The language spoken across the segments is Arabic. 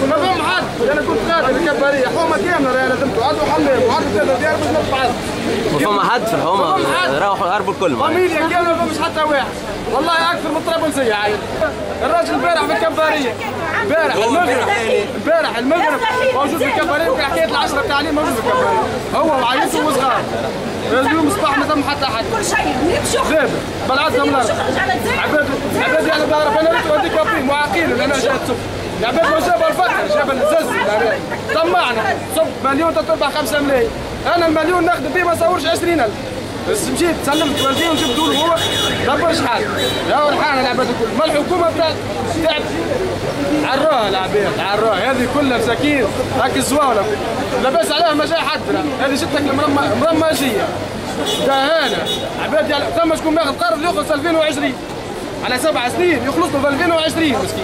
ما فهم حد. انا كنت قاعد في الكباريه حومه كامله راهي لازمته عدوا حمام وعدوا ثلاثه ديار باش نطلع. ما فما حد في الحومه راحوا هربوا الكل. فاميليا كامله ما فماش حتى واحد. والله اكثر من طرابلسيه عايل. الراجل البارح في الكباريه. البارح المغرب موجود في الكباريه وفي حكايه العشره التعليم موجود في الكباريه. هو وعائلته وصغار. اليوم الصباح ما ثم حتى حد. كل شيء نمشوا. زابل بلعتهم الارض. عباد على ظهر بنات وهذيك معاقين لان جات سب. العباد ما جابها الفكر جاب الزز طمعنا صب مليون تربح 5 ملايين. انا المليون ناخذ به ما صورش 20,000. بس مشيت سلمت والديه وجبت له هو دبرش حالي. يا الحال العباد الكل ما الحكومه تعب عراها العباد عراها هذه كلها مساكين هاك الزواوله لاباس عليها ما جاي حد. هذه جتك المرمجيه دهانه عباد ثم شكون ماخذ قرض يخلص 2020 على 7 سنين يخلص له في 2020 مسكين.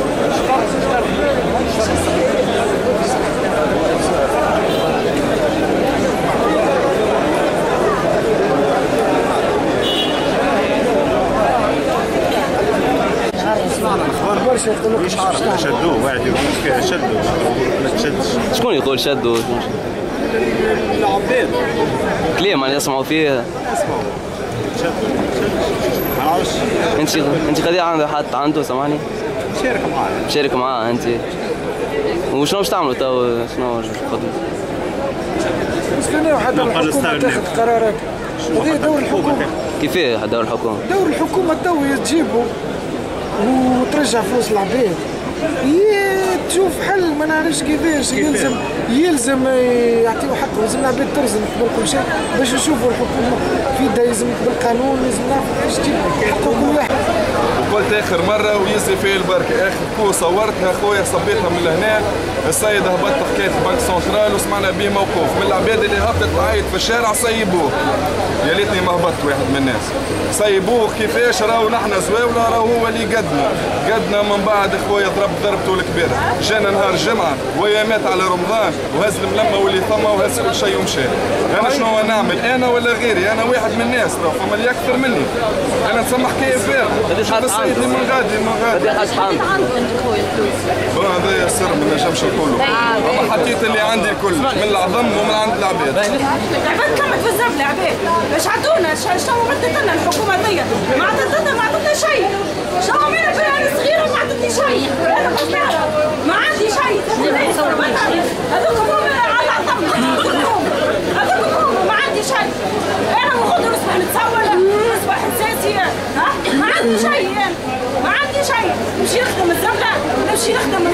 شدوه واحد يقول شدوا ما تشدش. شكون يقول شدوا؟ العباد كلام اللي يسمعوا فيه. اسمعوا شدوا ما عرفش. انت قضيه عنده سامحني؟ شارك معاه. شارك معاه انت. وشنو باش تعملوا تو؟ شنو الخطوه؟ نستناو حتى الحكومه تاخذ قرارات. هذا دور الحكومه. كيفاه دور الحكومه؟ دور الحكومه تو تجيبه وترجع فلوس العباد. تشوف حل ما نعرفش كيفاش. يلزم يعطيو حقه. لازم العباد ترزم قبل كل شيء باش يشوفوا الحكومه في يدها. يلزم بالقانون لازم نعرفوا كيفاش تجيب حق كل واحد. قلت اخر مره ويزي في البركه اخر كو صورتها خويا صبيتها من لهنا. السيد هبط حكايه البنك سنترال وسمعنا به موقوف من العباد اللي هبطت تعيط في الشارع صيبوه. يا ليتني ما هبطت واحد من الناس. صيبوه كيفاش راهو نحن زواوله راهو هو اللي قدنا من بعد خويا ضربته الكبيره. جانا نهار الجمعه ويا مات على رمضان وهز الملمه واللي ثما وهز كل شيء ومشى. انا شنو نعمل انا ولا غيري؟ انا واحد من الناس راهو فما اللي اكثر مني. انا نسمى حكايه فارغه. السيد من غادي هذا سر ما نجمش نقولوا. اما حطيت اللي عندي الكل من العظم ومن عند العباد. العباد كملت في الزبله عباد. ايش عطونا؟ شنو عطت لنا الحكومه ذي؟ ما عطتنا شيء. شنو عملنا فيها انا صغيره وما عطتني شيء. انا ما عندي شيء. هذوك هم على عظمنا. هذوك هم ما عندي شيء. انا المفروض نصبح نتصور نصبح حساسيه. ما عندي شيء. ما عندي شيء. نمشي نخدم الزبله نمشي نخدم